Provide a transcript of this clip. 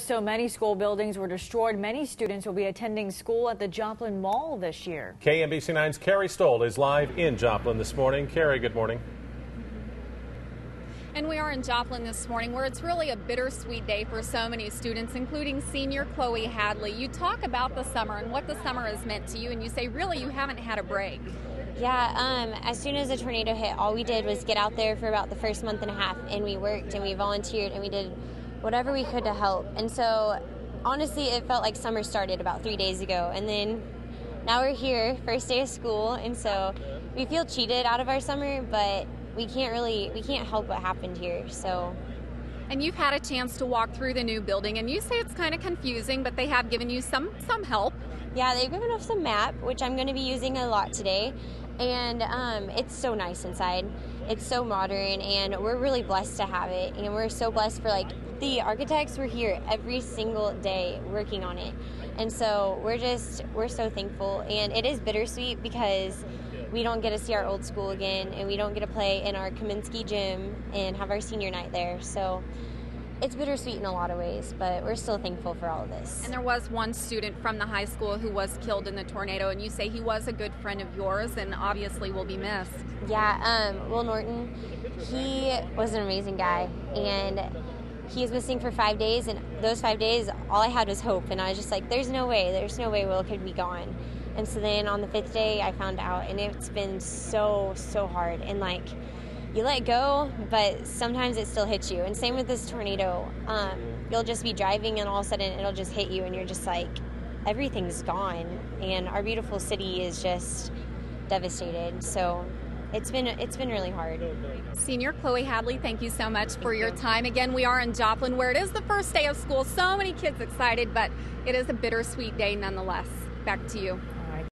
so many school buildings were destroyed, many students will be attending school at the Joplin Mall this year. KMBC 9's Kerri Stowell is live in Joplin this morning. Kerri, good morning. And we are in Joplin this morning, where it's really a bittersweet day for so many students, including senior Chloe Hadley. You talk about the summer and what the summer has meant to you, and you say really you haven't had a break. Yeah, as soon as the tornado hit, all we did was get out there for about the first month and a half, and we worked and we volunteered and we did whatever we could to help. And so honestly, it felt like summer started about 3 days ago, and then now we're here, first day of school, and so we feel cheated out of our summer, but we can't help what happened here. So. And you've had a chance to walk through the new building, and you say it's kind of confusing, but they have given you some help. Yeah, they've given us a map, which I'm going to be using a lot today, and it's so nice inside. It's so modern, and we're really blessed to have it, and we're so blessed for, the architects were here every single day working on it, and so we're so thankful. And it is bittersweet because we don't get to see our old school again, and we don't get to play in our Kaminsky gym and have our senior night there. So it's bittersweet in a lot of ways, but we're still thankful for all of this. And there was one student from the high school who was killed in the tornado, and you say he was a good friend of yours and obviously will be missed. Yeah, Will Norton, he was an amazing guy, and he was missing for 5 days, and those 5 days, all I had was hope, and I was just like, there's no way Will could be gone. And so then on the 5th day, I found out, and it's been so hard. And you let go, but sometimes it still hits you. And same with this tornado. You'll just be driving, and all of a sudden it'll just hit you, and you're just like, everything's gone. And our beautiful city is just devastated. So it's been really hard. Senior Chloe Hadley, thank you so much for your time. Again, we are in Joplin, where it is the first day of school. So many kids excited, but it is a bittersweet day nonetheless. Back to you.